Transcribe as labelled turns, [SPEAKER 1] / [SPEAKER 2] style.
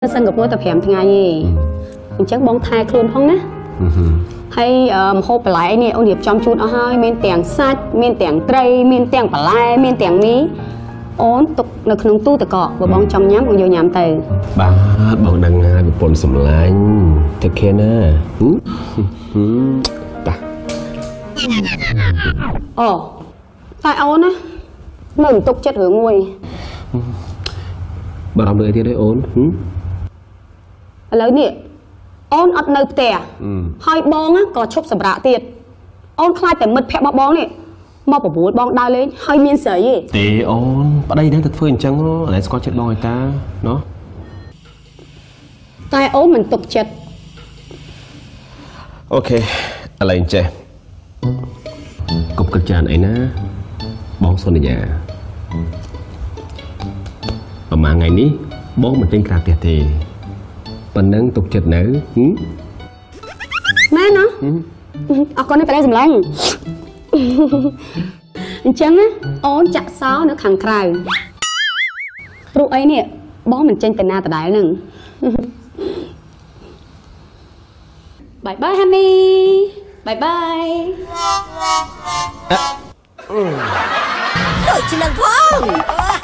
[SPEAKER 1] សិង្ហបុរីតែ5ថ្ងៃទេអញ្ចឹងបងថែខ្លួនផងណាហើយម្ហូបបន្លែនេះអូនរៀបចំជូនអស់ហើយមានទាំងសាច់មានទាំងត្រីមានទាំងបន្លែមានទាំងមីអូនទុកនៅក្នុងទូទឹកកកបើបងចង់ញ៉ាំបងយកញ៉ាំទៅ
[SPEAKER 2] បាទបងដឹងហើយប្រពន្ធសម្លាញ់តែគេណាបាទ
[SPEAKER 1] អូតែអូនណានៅទុកចិត្តរឿងមួយ
[SPEAKER 2] បារម្ភលើអីទៀតទេអូន
[SPEAKER 1] ឥឡូវនេះអូនអត់នៅផ្ទះហើយបងក៏ឈប់សម្រាកទៀតអូនខ្លាចតែមិត្តភក្តិរបស់បងនេះមកប្រមូលបងដើរលេងហើយមានស្រី
[SPEAKER 2] ទេអូនប្តីនឹងទៅធ្វើអញ្ចឹងឥឡូវស្គាល់ចិត្តបងឯតាណោះ
[SPEAKER 1] តែអូនមិនទុកចិត្ត
[SPEAKER 2] អូខេឥឡូវចេះកុំគិតច្រើនអីណាបងសន្យាប្រហែលថ្ងៃនេះបងមិនចេញក្រៅផ្ទះទេប៉ុណ្ណឹងទុកចិត្តនៅ
[SPEAKER 1] មែនណាអរគុណប្តីសម្លាញ់អញ្ចឹងអូនចាក់សោនៅខាងក្រៅព្រោះអីនេះបងមិនចេញទៅណាដដែលនឹងបាយបាយហាមីបាយបាយ
[SPEAKER 3] ដូចជានឹងផង